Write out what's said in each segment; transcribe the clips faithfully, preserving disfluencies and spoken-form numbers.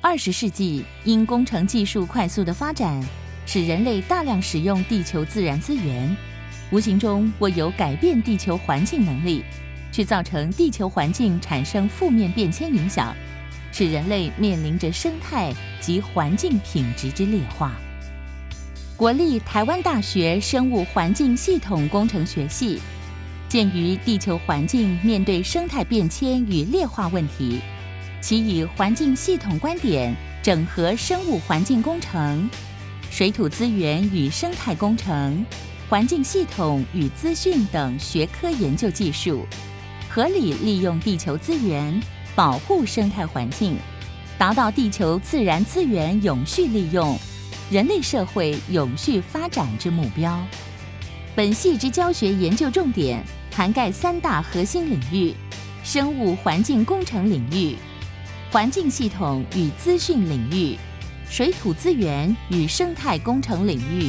二十世纪因工程技术快速的发展，使人类大量使用地球自然资源，无形中握有改变地球环境能力，却造成地球环境产生负面变迁影响，使人类面临着生态及环境品质之劣化。国立台湾大学生物环境系统工程学系，鉴于地球环境面对生态变迁与劣化问题，其以环境系统观点整合生物环境工程、水土资源与生态工程、环境系统与资讯等学科研究技术，合理利用地球资源，保护生态环境，达到地球自然资源永续利用、人类社会永续发展之目标。本系之教学研究重点涵盖三大核心领域：生物环境工程领域、环境系统与资讯领域、水土资源与生态工程领域。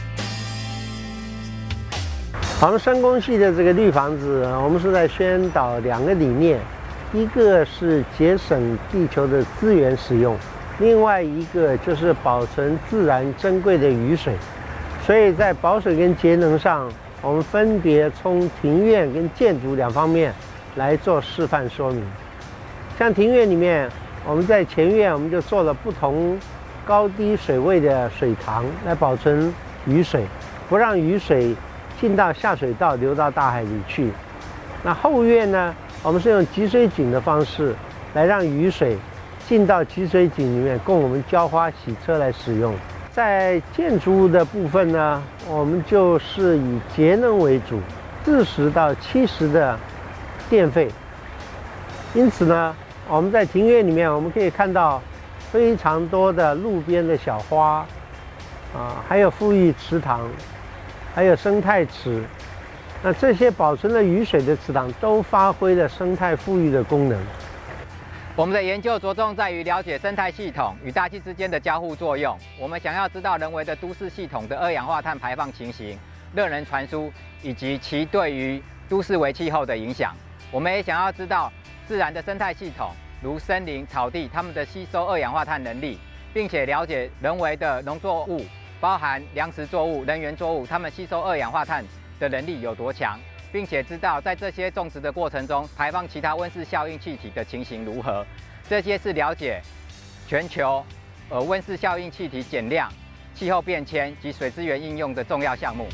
我们生工系的这个绿房子，我们是在宣导两个理念，一个是节省地球的资源使用，另外一个就是保存自然珍贵的雨水。所以在保水跟节能上，我们分别从庭院跟建筑两方面来做示范说明。像庭院里面，我们在前院我们就做了不同高低水位的水塘来保存雨水，不让雨水进到下水道流到大海里去。那后院呢，我们是用集水井的方式来让雨水进到集水井里面，供我们浇花洗车来使用。在建筑物的部分呢，我们就是以节能为主，四十到七十的电费。因此呢，我们在庭院里面，我们可以看到非常多的路边的小花，啊，还有富裕池塘，还有生态池。那这些保存了雨水的池塘，都发挥了生态富裕的功能。 我们的研究着重在于了解生态系统与大气之间的交互作用。我们想要知道人为的都市系统的二氧化碳排放情形、热能传输以及其对于都市微气候的影响。我们也想要知道自然的生态系统，如森林、草地，它们的吸收二氧化碳能力，并且了解人为的农作物，包含粮食作物、能源作物，它们吸收二氧化碳的能力有多强。并且知道在这些种植的过程中排放其他温室效应气体的情形如何，这些是了解全球呃温室效应气体减量、气候变迁及水资源应用的重要项目。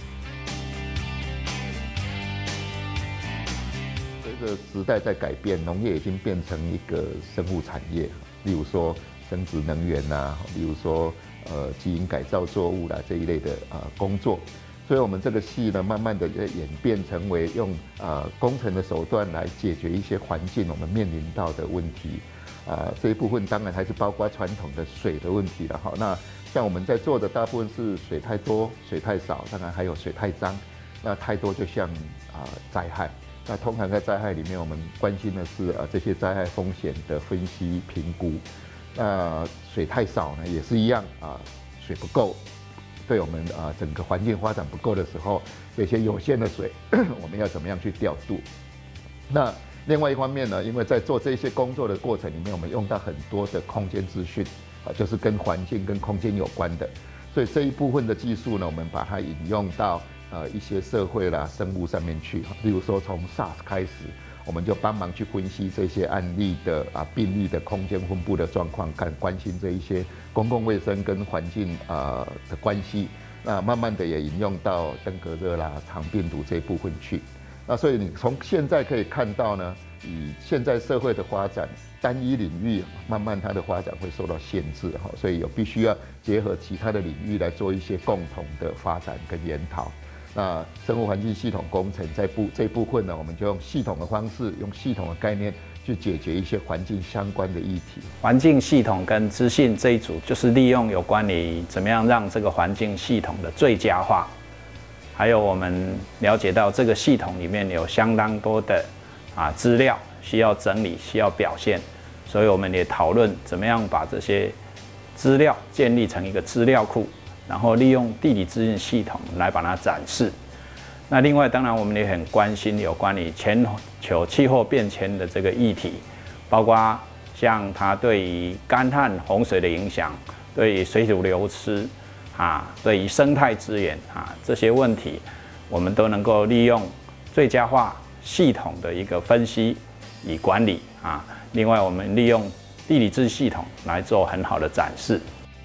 随着时代在改变，农业已经变成一个生物产业，例如说生质能源啊，例如说呃基因改造作物啦这一类的呃工作。所以，我们这个系呢，慢慢的演变成为用呃工程的手段来解决一些环境我们面临到的问题。啊、呃，这一部分当然还是包括传统的水的问题了哈。那像我们在做的大部分是水太多、水太少，当然还有水太脏。那太多就像啊、呃、灾害。那通常在灾害里面，我们关心的是啊、呃、这些灾害风险的分析评估。那水太少呢，也是一样啊、呃，水不够。对我们啊整个环境发展不够的时候，这些有限的水，我们要怎么样去调度？那另外一方面呢，因为在做这些工作的过程里面，我们用到很多的空间资讯啊，就是跟环境、跟空间有关的，所以这一部分的技术呢，我们把它引用到呃一些社会啦、生物上面去。例如说，从 SARS 开始，我们就帮忙去分析这些案例的啊病例的空间分布的状况，看关心这一些公共卫生跟环境啊的关系。那慢慢的也引用到登革热啦、肠病毒这一部分去。那所以你从现在可以看到呢，以现在社会的发展，单一领域慢慢它的发展会受到限制哈，所以有必须要结合其他的领域来做一些共同的发展跟研讨。那生物环境系统工程在部这部分呢，我们就用系统的方式，用系统的概念去解决一些环境相关的议题。 环境系统跟资讯这一组，就是利用有关于怎么样让这个环境系统的最佳化，还有我们了解到这个系统里面有相当多的啊资料需要整理、需要表现，所以我们也讨论怎么样把这些资料建立成一个资料库。然后利用地理资讯系统来把它展示。那另外，当然我们也很关心有关于全球气候变迁的这个议题，包括像它对于干旱洪水的影响，对于水土流失啊，对于生态资源啊这些问题，我们都能够利用最佳化系统的一个分析与管理啊。另外，我们利用地理志系统来做很好的展示。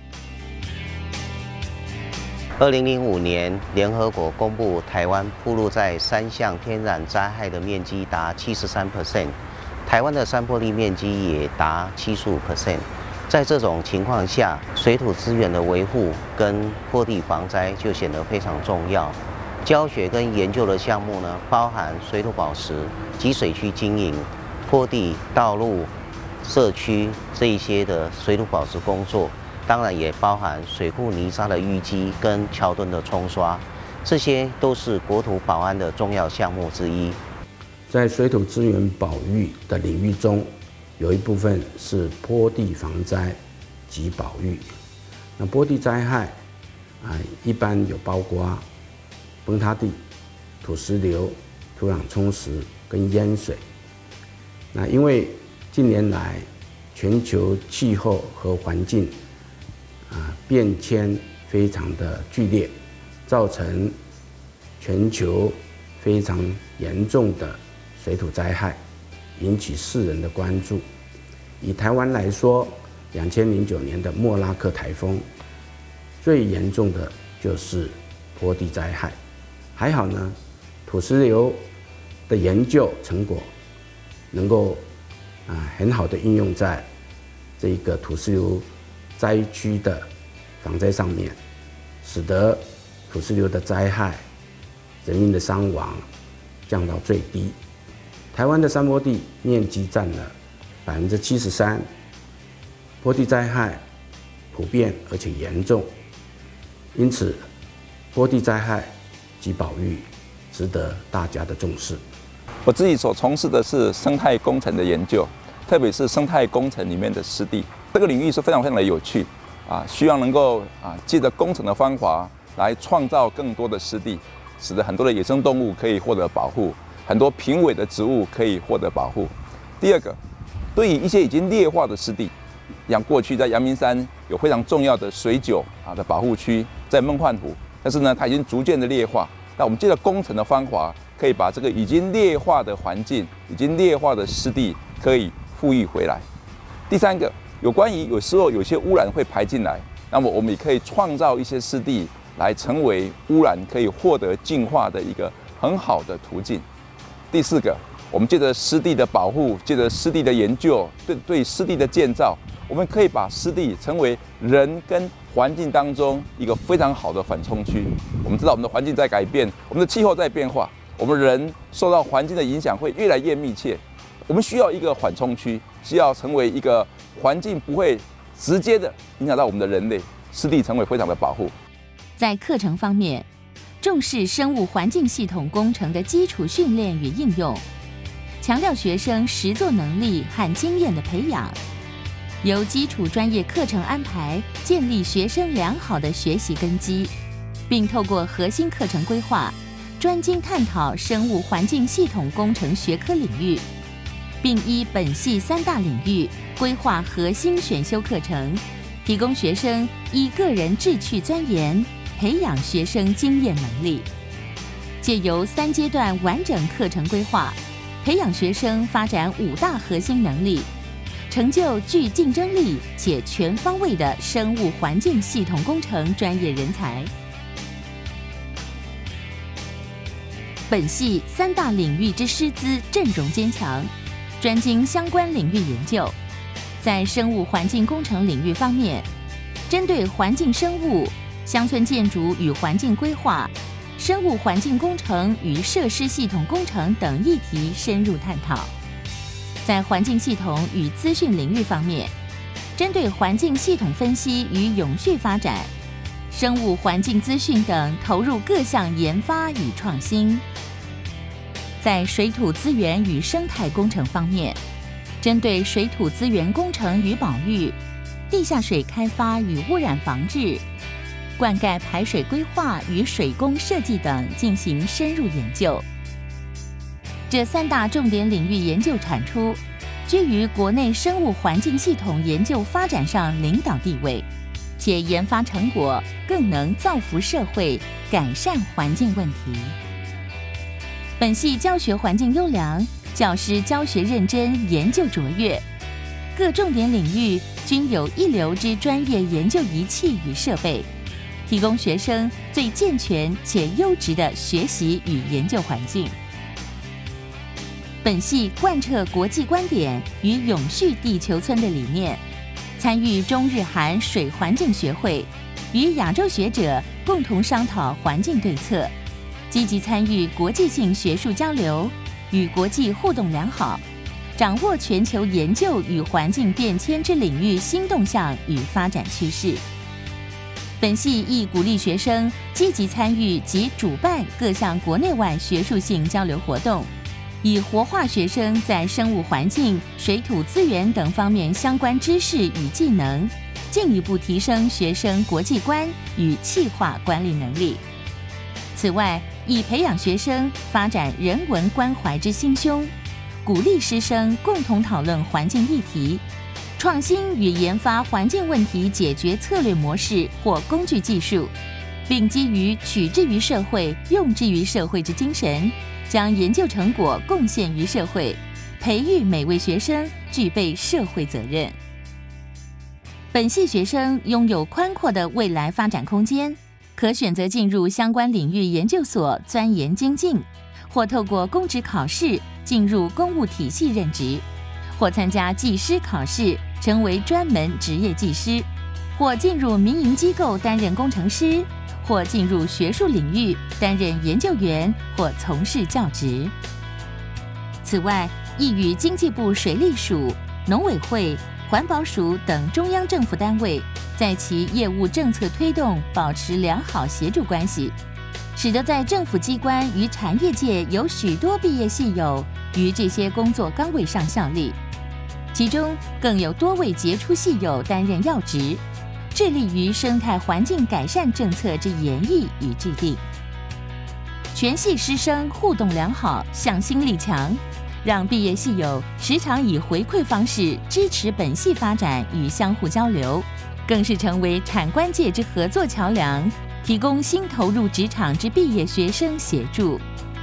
二零零五年，联合国公布台湾暴露在三项天然灾害的面积达 百分之七十三， 台湾的山坡地面积也达 百分之七十五。在这种情况下，水土资源的维护跟坡地防灾就显得非常重要。教学跟研究的项目呢，包含水土保持、集水区经营、坡地、道路、社区这一些的水土保持工作。当然也包含水库泥沙的淤积跟桥墩的冲刷，这些都是国土保安的重要项目之一。 在水土资源保育的领域中，有一部分是坡地防灾及保育。那坡地灾害啊，一般有包括崩塌地、土石流、土壤冲蚀跟淹水。那因为近年来全球气候和环境啊，变迁非常的剧烈，造成全球非常严重的水土灾害，引起世人的关注。以台湾来说，两千零九年的莫拉克台风，最严重的就是坡地灾害。还好呢，土石流的研究成果能够啊很好的应用在这个土石流灾区的防灾上面，使得土石流的灾害、人员的伤亡降到最低。台湾的山坡地面积占了百分之七十三，坡地灾害普遍而且严重，因此坡地灾害及保育值得大家的重视。 我自己所从事的是生态工程的研究，特别是生态工程里面的湿地。这个领域是非常非常的有趣啊，需要能够啊借着工程的方法来创造更多的湿地，使得很多的野生动物可以获得保护，很多濒危的植物可以获得保护。第二个，对于一些已经劣化的湿地，像过去在阳明山有非常重要的水韭啊的保护区，在梦幻湖，但是呢它已经逐渐的劣化。那我们借着工程的方法，可以把这个已经劣化的环境、已经劣化的湿地可以复育回来。第三个，有关于有时候有些污染会排进来，那么我们也可以创造一些湿地来成为污染可以获得净化的一个很好的途径。第四个，我们借着湿地的保护，借着湿地的研究，对对湿地的建造，我们可以把湿地成为人跟环境当中一个非常好的缓冲区。我们知道我们的环境在改变，我们的气候在变化，我们人受到环境的影响会越来越密切。我们需要一个缓冲区，需要成为一个环境不会直接的影响到我们的人类，湿地成为非常的保护。 在课程方面，重视生物环境系统工程的基础训练与应用，强调学生实作能力和经验的培养，由基础专业课程安排建立学生良好的学习根基，并透过核心课程规划，专精探讨生物环境系统工程学科领域，并依本系三大领域规划核心选修课程，提供学生依个人志趣钻研，培养学生经验能力。借由三阶段完整课程规划，培养学生发展五大核心能力，成就具竞争力且全方位的生物环境系统工程专业人才。本系三大领域之师资阵容坚强，专精相关领域研究。在生物环境工程领域方面，针对环境生物、乡村建筑与环境规划、生物环境工程与设施系统工程等议题深入探讨。在环境系统与资讯领域方面，针对环境系统分析与永续发展、生物环境资讯等投入各项研发与创新。在水土资源与生态工程方面，针对水土资源工程与保育、地下水开发与污染防治、灌溉排水规划与水工设计等进行深入研究。这三大重点领域研究产出， 居于国内生物环境系统研究发展上领导地位，且研发成果更能造福社会，改善环境问题。本系教学环境优良，教师教学认真，研究卓越，各重点领域均有一流之专业研究仪器与设备，提供学生最健全且优质的学习与研究环境。本系贯彻国际观点与永续地球村的理念，参与中日韩水环境学会，与亚洲学者共同商讨环境对策，积极参与国际性学术交流，与国际互动良好，掌握全球研究与环境变迁之领域新动向与发展趋势。本系亦鼓励学生积极参与及主办各项国内外学术性交流活动，以活化学生在生物环境、水土资源等方面相关知识与技能，进一步提升学生国际观与企划管理能力。此外，以培养学生发展人文关怀之心胸，鼓励师生共同讨论环境议题，创新与研发环境问题解决策略模式或工具技术，并基于取之于社会、用之于社会之精神，将研究成果贡献于社会，培育每位学生具备社会责任。本系学生拥有宽阔的未来发展空间，可选择进入相关领域研究所钻研精进，或透过公职考试进入公务体系任职，或参加技师考试成为专门职业技师，或进入民营机构担任工程师，或进入学术领域担任研究员或从事教职。此外，亦与经济部水利署、农委会、环保署等中央政府单位在其业务政策推动保持良好协助关系，使得在政府机关与产业界有许多毕业系友于这些工作岗位上效力，其中更有多位杰出系友担任要职，致力于生态环境改善政策之研议与制定。全系师生互动良好，向心力强，让毕业系友时常以回馈方式支持本系发展与相互交流，更是成为产官界之合作桥梁，提供新投入职场之毕业学生协助。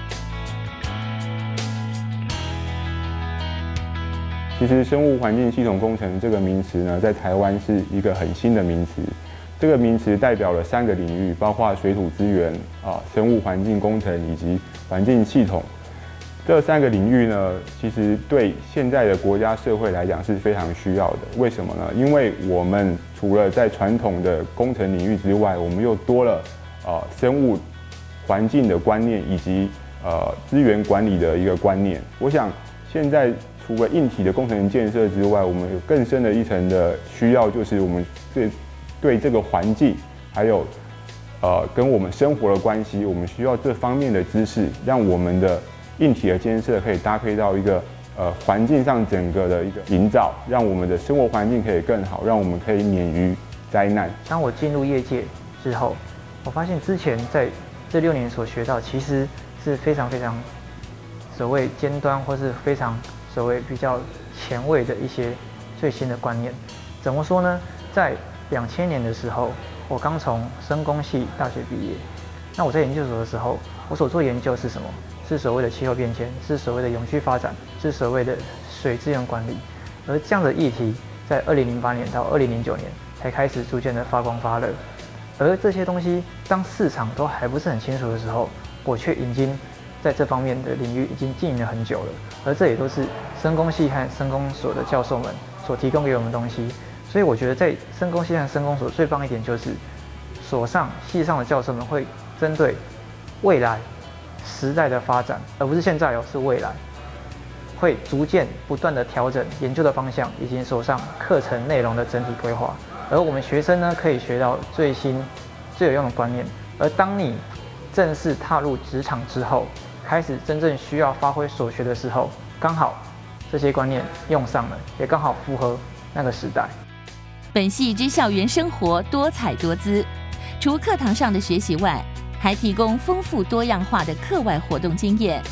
其实生物环境系统工程这个名词呢，在台湾是一个很新的名词。这个名词代表了三个领域，包括水土资源、啊生物环境工程以及环境系统。这三个领域呢，其实对现在的国家社会来讲是非常需要的。为什么呢？因为我们除了在传统的工程领域之外，我们又多了呃生物环境的观念以及呃资源管理的一个观念。我想现在除了硬体的工程建设之外，我们有更深的一层的需要，就是我们对对这个环境还有呃跟我们生活的关系，我们需要这方面的知识，让我们的硬体的建设可以搭配到一个呃环境上整个的一个营造，让我们的生活环境可以更好，让我们可以免于灾难。 当我进入业界之后，我发现之前在这六年所学到，其实是非常非常所谓尖端或是非常所谓比较前卫的一些最新的观念。怎么说呢？在两千年的时候，我刚从生工系大学毕业。那我在研究所的时候，我所做研究是什么？是所谓的气候变迁，是所谓的永续发展，是所谓的水资源管理。而这样的议题，在二零零八年到二零零九年才开始逐渐的发光发热。而这些东西，当市场都还不是很清楚的时候，我却已经在这方面的领域已经经营了很久了。而这也都是生工系和生工所的教授们所提供给我们的东西。所以我觉得在生工系和生工所最棒一点就是，所上系上的教授们会针对未来时代的发展，而不是现在哦，是未来，会逐渐不断的调整研究的方向以及手上课程内容的整体规划。而我们学生呢，可以学到最新、最有用的观念。而当你正式踏入职场之后，开始真正需要发挥所学的时候，刚好这些观念用上了，也刚好符合那个时代。 本系之校园生活多彩多姿，除课堂上的学习外，还提供丰富多样化的课外活动经验，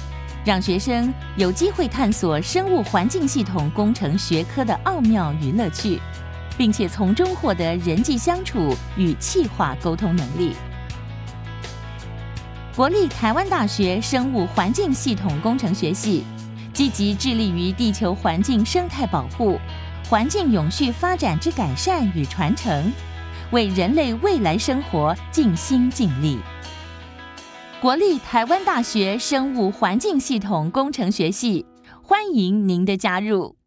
让学生有机会探索生物环境系统工程学科的奥妙与乐趣，并且从中获得人际相处与企划沟通能力。国立台湾大学生物环境系统工程学系积极致力于地球环境生态保护、环境永续发展之改善与传承，为人类未来生活尽心尽力。国立台湾大学生物环境系统工程学系欢迎您的加入。